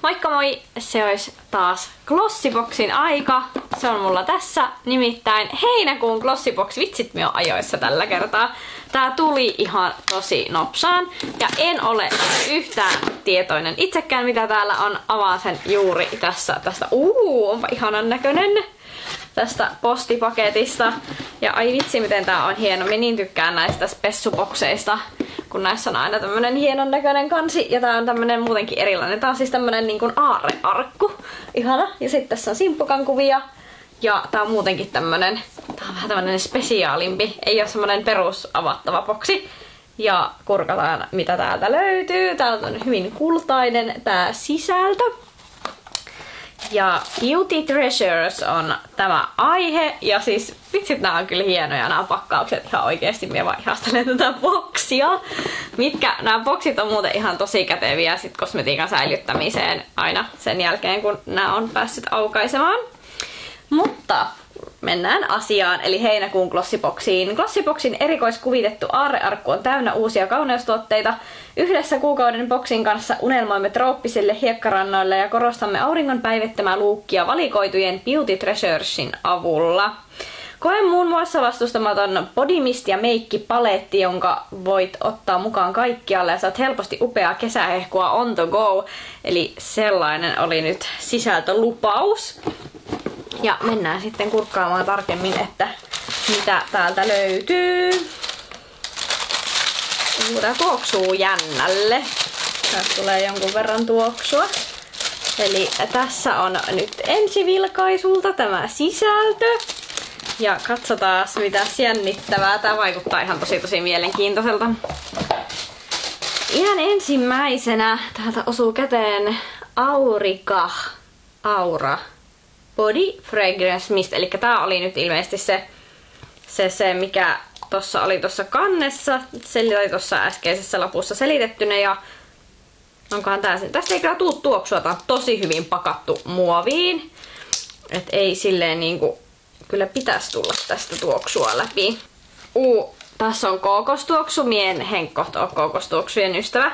Moikka moi! Se olisi taas Glossyboxin aika. Se on mulla tässä, nimittäin heinäkuun Glossybox. Vitsit, me on ajoissa tällä kertaa. Tää tuli ihan tosi nopsaan ja en ole yhtään tietoinen itsekään mitä täällä on. Avaan sen juuri tästä. Onpa ihanan näköinen tästä postipaketista. Ja ai vitsi miten tää on hieno. Mä niin tykkään näistä spessubokseista, kun näissä on aina tämmönen hienon näköinen kansi. Ja tää on tämmönen muutenkin erilainen. Tää on siis tämmönen niin kuin aarrearkku. Ihana. Ja sitten tässä on simppukan kuvia. Ja tää on muutenkin tämmönen, tää on vähän tämmönen spesiaalimpi. Ei oo semmonen perus avattava boksi. Ja kurkataan mitä täältä löytyy. Täältä on hyvin kultainen tää sisältö. Ja Beauty Treasures on tämä aihe. Ja siis vitsit nää on kyllä hienoja nämä pakkaukset. Ihan oikeesti minä vaan ihastelen tätä boksia. Nämä boksit on muuten ihan tosi käteviä sit kosmetiikan säilyttämiseen aina sen jälkeen kun nämä on päässyt aukaisemaan. Mutta mennään asiaan, eli heinäkuun Glossyboxiin. Glossyboxin erikoiskuvitettu aarrearkku on täynnä uusia kauneustuotteita. Yhdessä kuukauden boksin kanssa unelmoimme trooppisille hiekkarannoille ja korostamme auringon päivittämää luukkia valikoitujen Beauty Treasuresin avulla. Koe muun muassa vastustamaton body mist ja meikki-paletti, jonka voit ottaa mukaan kaikkialle ja saat helposti upeaa kesähehkua on the go. Eli sellainen oli nyt sisältölupaus. Ja mennään sitten kurkkaamaan tarkemmin, että mitä täältä löytyy. Tää tuoksuu jännälle. Täältä tulee jonkun verran tuoksua. Eli tässä on nyt ensivilkaisulta tämä sisältö. Ja katsotaan mitäs jännittävää. Tää vaikuttaa ihan tosi mielenkiintoiselta. Ihan ensimmäisenä täältä osuu käteen Aura Body Fragrance Mist. Eli tää oli nyt ilmeisesti se mikä tossa oli tossa kannessa. Se oli tossa äskeisessä lapussa selitettynä ja onkohan tää sen. Tästä ei kyllä tuu tuoksua. Tää on tosi hyvin pakattu muoviin. Et ei silleen niinku, kyllä pitäisi tulla tästä tuoksua läpi. Tässä on kookostuoksu. Mien henkkoht on kookostuoksujen ystävä.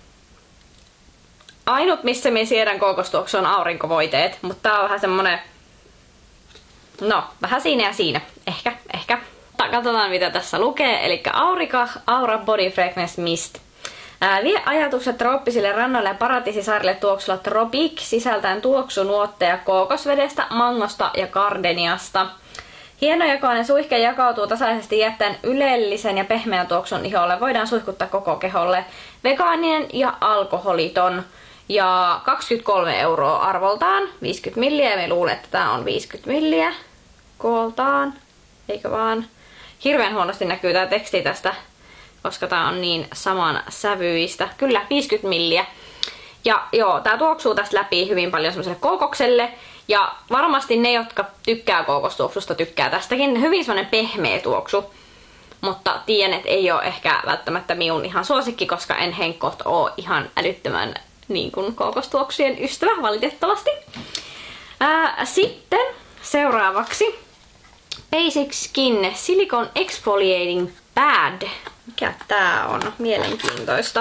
Ainut missä minä siedän kookostuoksu on aurinkovoiteet, mutta tää on vähän semmonen, no vähän siinä ja siinä, ehkä. Katsotaan mitä tässä lukee, eli Aura Body Fragrance Mist. Vie ajatukset trooppisille rannoille ja paratiisisaarille tuoksulla Tropic sisältäen tuoksunuotteja kookosvedestä, mangosta ja gardeniasta. Hienojakoinen suihke jakautuu tasaisesti jättäen ylellisen ja pehmeän tuoksun iholle. Voidaan suihkuttaa koko keholle. Vegaaninen ja alkoholiton. Ja 23 € arvoltaan, 50 milliä, ja me luulen, että tää on 50 milliä kooltaan, eikö vaan? Hirveän huonosti näkyy tää teksti tästä, koska tää on niin saman sävyistä. Kyllä, 50 milliä. Ja joo, tää tuoksuu tästä läpi hyvin paljon semmoiselle kookokselle. Ja varmasti ne, jotka tykkää kookostuoksusta, tykkää tästäkin. Hyvin semmonen pehmeä tuoksu. Mutta tiedän, että ei ole ehkä välttämättä minun ihan suosikki, koska en henkkoht oo ihan älyttömän niin kuin kookostuoksujen ystävä, valitettavasti. Sitten seuraavaksi Basic Skin Silicone Exfoliating Pad. Mikä tää on? Mielenkiintoista.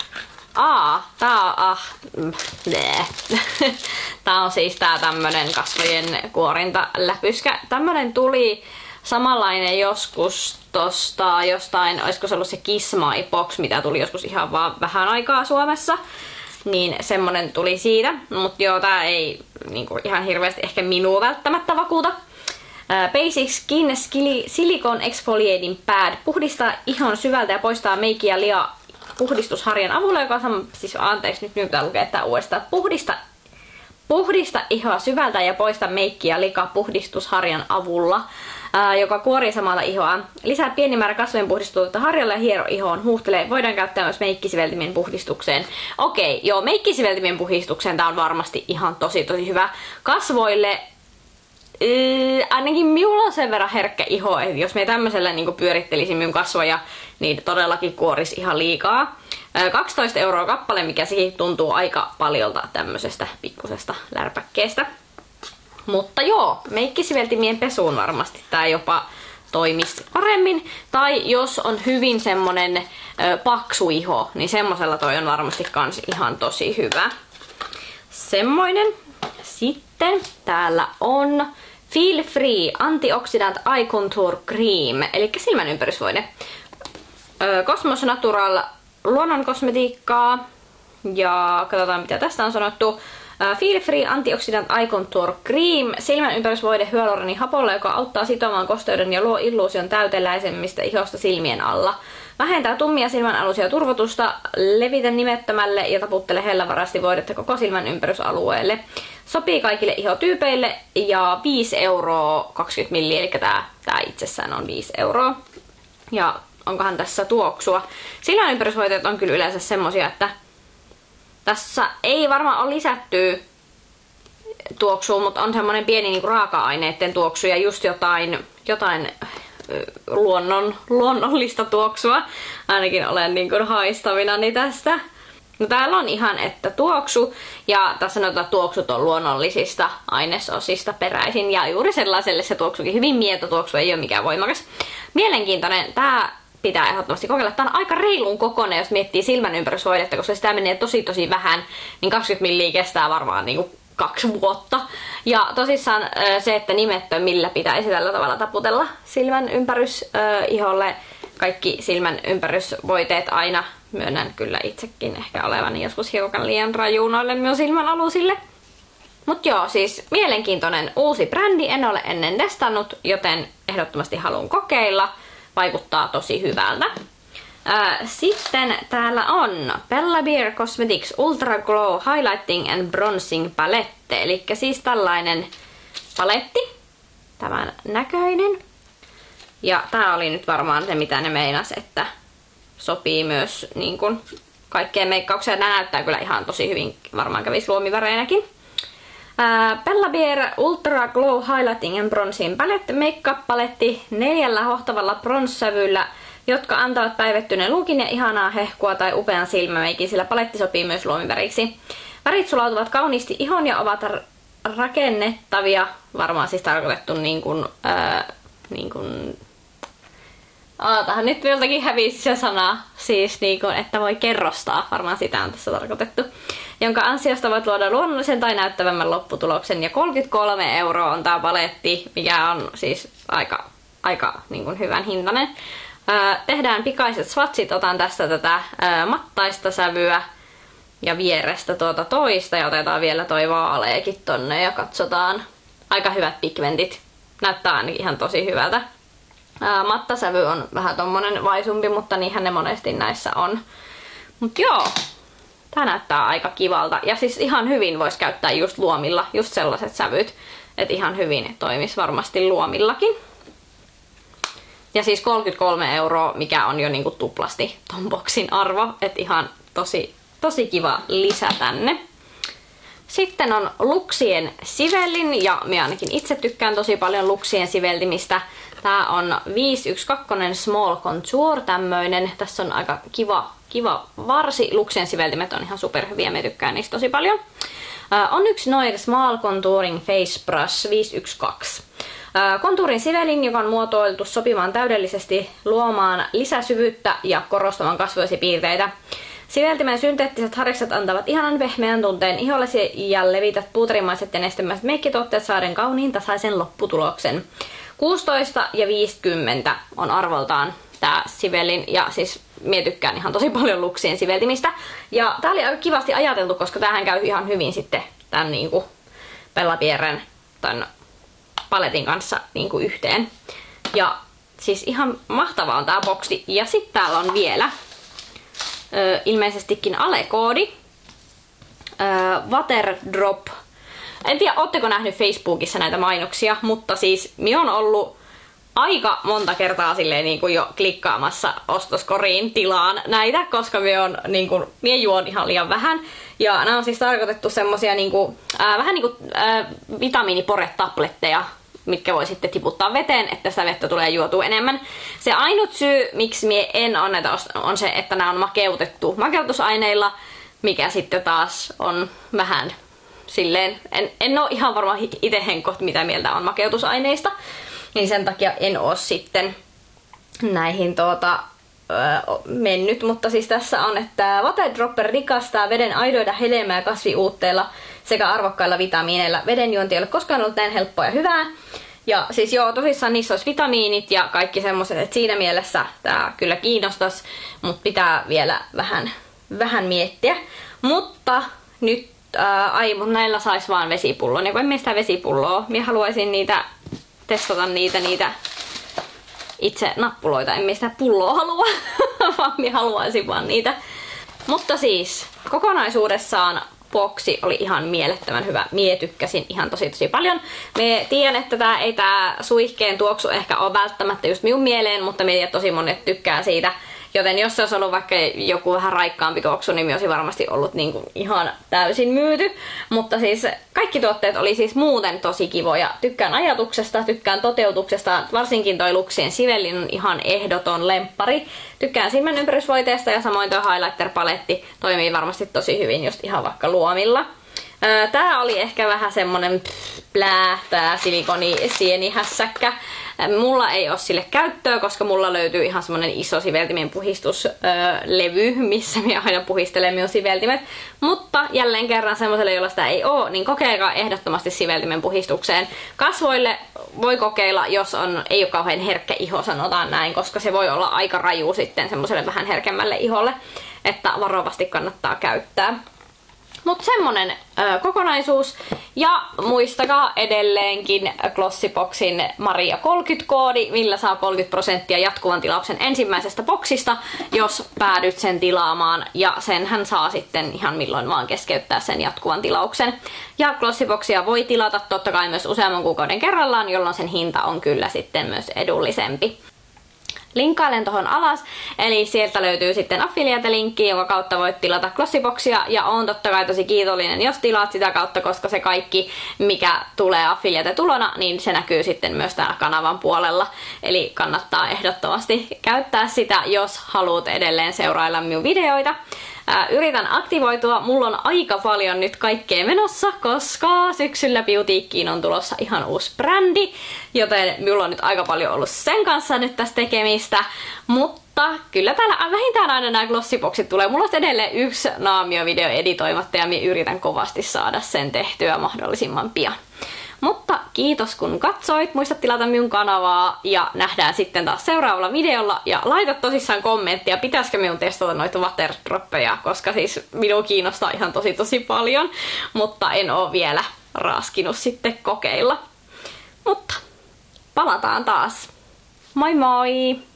Tää on siis tää tämmönen kasvojen kuorintaläpyskä. Tämmönen tuli samanlainen joskus tosta jostain, olisiko se ollut se Kiss My Box, mitä tuli joskus ihan vaan vähän aikaa Suomessa. Niin semmonen tuli siitä, mutta joo, tää ei niinku ihan hirveästi ehkä minua välttämättä vakuuta. Basic Skin Silicone Exfoliating Pad puhdistaa ihon syvältä ja poistaa meikki ja lia puhdistusharjan avulla, joka on siis, anteeksi, nyt pitää lukea tää uudestaan. Puhdista ihoa syvältä ja poista meikki ja lika puhdistusharjan avulla, joka kuorii samalla ihoa. Lisää pieni määrä kasvojen puhdistusta harjalla ja hiero ihoon. Huuhtelee. Voidaan käyttää myös meikkisiveltimien puhdistukseen. Okei, joo, meikkisiveltimien puhdistukseen tää on varmasti ihan tosi hyvä. Kasvoille ainakin minulla on sen verran herkkä iho, että jos me tämmöisellä niin pyörittelisin minun kasvoja, niin todellakin kuorisi ihan liikaa. 12 € kappale, mikä siihen tuntuu aika paljolta tämmöisestä pikkusesta lärpäkkeestä. Mutta joo, meikkisiveltimien pesuun varmasti tää jopa toimisi paremmin. Tai jos on hyvin semmonen paksu iho, niin semmosella toi on varmasti kans ihan tosi hyvä. semmoinen. Sitten täällä on Feel Free Antioxidant Eye Contour Cream, eli silmän ympärysvoide. Cosmos Natural luonnonkosmetiikkaa. Ja katsotaan mitä tästä on sanottu. Feel Free Antioxidant Eye Contour Cream, silmän ympärysvoide hyaluronihapolla, joka auttaa sitomaan kosteuden ja luo illuusion täyteläisemmistä ihosta silmien alla. Vähentää tummia silmänalusia turvotusta, levitä nimettömälle ja taputtele hellävarasti voidetta koko silmän ympärysalueelle. Sopii kaikille ihotyypeille ja 5 € 20 ml, eli tää itsessään on 5 €. Ja onkohan tässä tuoksua. Silmän ympärysvoiteet on kyllä yleensä semmosia, että tässä ei varmaan ole lisätty tuoksua, mutta on semmonen pieni niinku raaka-aineiden tuoksu ja just jotain luonnollista tuoksua. Ainakin olen niinku haistavinani tästä. No täällä on ihan, että tuoksu, ja tässä sanotaan, että tuoksut on luonnollisista ainesosista peräisin, ja juuri sellaiselle se tuoksukin hyvin mieto tuoksu, ei ole mikään voimakas. Mielenkiintoinen, tää pitää ehdottomasti kokeilla. Tää on aika reilun kokoinen, jos miettii silmän ympärysvoidetta, koska sitä menee tosi vähän, niin 20 ml kestää varmaan niinku 2 vuotta. Ja tosissaan se, että nimettön millä pitäisi tällä tavalla taputella silmän iholle. Kaikki silmän ympärysvoiteet aina, myönnän kyllä itsekin ehkä olevani joskus hiukan liian raju noille minun silmän alusille. Mut joo, siis mielenkiintoinen uusi brändi, en ole ennen testannut, joten ehdottomasti haluan kokeilla. Vaikuttaa tosi hyvältä. Sitten täällä on Bella Bear Cosmetics Ultra Glow Highlighting and Bronzing Palette. Eli siis tällainen paletti. Tämän näköinen. Ja tää oli nyt varmaan se, mitä ne meinas, että sopii myös niin kuin kaikkeen meikkaukseen. Nää näyttää kyllä ihan tosi hyvin, varmaan kävisi luomiväreinäkin. Bella Bear Ultra Glow Highlighting and Bronzing Palette Makeup-paletti 4 hohtavalla bronze-sävyllä, jotka antavat päivettyneen lookin ja ihanaa hehkua tai upean silmämeikin, sillä paletti sopii myös luomiväriksi. Värit sulautuvat kauniisti ihon ja ovat rakennettavia, varmaan siis tarkoitettu tähän nyt joltakin hävisi se sana, siis niin kuin, että voi kerrostaa, varmaan sitä on tässä tarkoitettu, jonka ansiosta voit luoda luonnollisen tai näyttävämmän lopputuloksen, ja 33 € on tää paletti, mikä on siis aika niin kuin hyvän hintainen. Tehdään pikaiset swatchit, otan tästä tätä mattaista sävyä ja vierestä tuota toista, ja otetaan vielä toi vaaleekin tonne ja katsotaan. Aika hyvät pigmentit, näyttää ainakin ihan tosi hyvältä. Mattasävy on vähän tommonen vaisumpi, mutta niinhän ne monesti näissä on. Mut joo, tää näyttää aika kivalta. Ja siis ihan hyvin vois käyttää just luomilla, just sellaiset sävyt. Et ihan hyvin toimis varmasti luomillakin. Ja siis 33 €, mikä on jo niinku tuplasti ton boksin arvo. Et ihan tosi kiva lisä tänne. Sitten on Luxien sivellin, ja minä ainakin itse tykkään tosi paljon Luxien siveltimistä. Tää on 512 Small Contour tämmöinen. Tässä on aika kiva varsi. Luxien siveltimet on ihan superhyviä, me tykkään niistä tosi paljon. On yksi Noir Small Contouring Face Brush 512. Kontuurin sivelin, joka on muotoiltu sopimaan täydellisesti luomaan lisäsyvyyttä ja korostamaan kasvoisia piirteitä. Siveltimen synteettiset harjakset antavat ihanan pehmeän tunteen ihollesi ja levität puuterimaiset ja nestemäiset meikkituotteet saaden kauniin tasaisen lopputuloksen. 16 ja 50 on arvoltaan tää sivelin, ja siis mie tykkään ihan tosi paljon Luxien siveltimistä. Ja tää oli aika kivasti ajateltu, koska tämähän käy ihan hyvin sitten tän niinku Bella Bearen tän paletin kanssa niinku yhteen. Ja siis ihan mahtavaa on tää boksi. Ja sitten täällä on vielä ilmeisestikin alekoodi. Waterdrop. En tiedä, ootteko nähnyt Facebookissa näitä mainoksia, mutta siis minä on ollut aika monta kertaa silleen niin kuin jo klikkaamassa ostoskoriin tilaan näitä, koska minä juon ihan liian vähän. Ja nämä on siis tarkoitettu semmosia niinku, vähän niinku vitamiiniporetabletteja, mitkä voi sitten tiputtaa veteen, että sitä vettä tulee juotua enemmän. Se ainut syy, miksi mie en ole näitä ostanut, on se, että nämä on makeutettu makeutusaineilla, mikä sitten taas on vähän silleen, en ole ihan varma itse henkot, mitä mieltä on makeutusaineista, niin sen takia en ole sitten näihin mennyt, mutta siis tässä on, että Waterdropper rikastaa veden aidoida hedelmää kasviuutteilla sekä arvokkailla vitamiineilla. Vedenjuonti ei ole koskaan ollut näin helppoa ja hyvää. Ja siis joo, tosissaan niissä olisi vitamiinit ja kaikki semmoiset, että siinä mielessä tää kyllä kiinnostaisi, mutta pitää vielä vähän miettiä. Mutta nyt, mutta näillä sais vaan vesipullon, ja kun emme sitä vesipulloa, minä haluaisin testata niitä itse nappuloita, emme sitä pulloa halua, vaan minä haluaisin vaan niitä. Mutta siis, kokonaisuudessaan boksi oli ihan mielettömän hyvä. Mie tykkäsin ihan tosi paljon. Me tiedän, että tää suihkeen tuoksu ehkä ole välttämättä just minun mieleen, mutta me tiedän, tosi monet tykkää siitä. Joten jos se olisi ollut vaikka joku vähän raikkaampi tuoksu, niin me olisi varmasti ollut niinku ihan täysin myyty. Mutta siis kaikki tuotteet oli siis muuten tosi kivoja. Tykkään ajatuksesta, tykkään toteutuksesta. Varsinkin toi Luxien Sivellin on ihan ehdoton lemppari. Tykkään silmän ympärysvoiteesta ja samoin toi highlighter-paletti toimii varmasti tosi hyvin just ihan vaikka luomilla. Tää oli ehkä vähän semmonen tää silikonisienihässäkkä. Mulla ei ole sille käyttöä, koska mulla löytyy ihan semmonen iso siveltimen puhistuslevy, missä minä aina puhistelen minun siveltimet. Mutta jälleen kerran semmoiselle, jolla sitä ei ole, niin kokeilkaa ehdottomasti siveltimen puhistukseen. Kasvoille voi kokeilla, jos ei ole kauhean herkkä iho, sanotaan näin, koska se voi olla aika raju sitten semmoiselle vähän herkemmälle iholle, että varovasti kannattaa käyttää. Mutta semmonen kokonaisuus. Ja muistakaa edelleenkin Glossyboxin Maria 30-koodi, millä saa 30% jatkuvan tilauksen ensimmäisestä boksista, jos päädyt sen tilaamaan. Ja senhän saa sitten ihan milloin vaan keskeyttää sen jatkuvan tilauksen. Ja Glossyboxia voi tilata totta kai myös useamman kuukauden kerrallaan, jolloin sen hinta on kyllä sitten myös edullisempi. Linkkailen tohon alas, eli sieltä löytyy sitten affiliate-linkki, jonka kautta voit tilata Glossyboxia, ja oon totta kai tosi kiitollinen, jos tilaat sitä kautta, koska se kaikki, mikä tulee affiliate-tulona, niin se näkyy sitten myös täällä kanavan puolella, eli kannattaa ehdottomasti käyttää sitä, jos haluat edelleen seurailla minun videoita. Yritän aktivoitua, mulla on aika paljon nyt kaikkea menossa, koska syksyllä Beautiikkiin on tulossa ihan uusi brändi, joten mulla on nyt aika paljon ollut sen kanssa nyt tästä tekemistä, mutta kyllä täällä vähintään aina nämä Glossyboxit tulee. Mulla on edelleen yksi naamiovideo editoimatta ja minä yritän kovasti saada sen tehtyä mahdollisimman pian. Mutta kiitos kun katsoit, muista tilata minun kanavaa ja nähdään sitten taas seuraavalla videolla. Ja laita tosissaan kommenttia, pitäisikö minun testata noita waterdroppeja, koska siis minua kiinnostaa ihan tosi paljon, mutta en oo vielä raaskinut sitten kokeilla. Mutta palataan taas. Moi moi!